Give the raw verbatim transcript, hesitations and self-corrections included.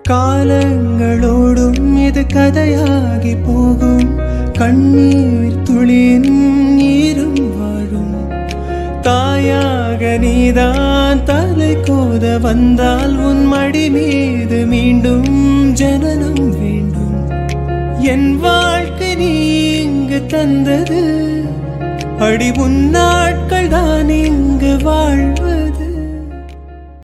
காலங்களோடும் இது கதையாகி போகும் கண்ணீர் துளியின் நீரும் வாழும் தாயாக நீதான் தலை கோத வந்தால் உன் மடி மீது மீண்டும் ஜனனம் வேண்டும் என் வாழ்க்கை நீ இங்கு தந்தது அடி உன் நாட்கள் தான் இங்கு வாழ்வது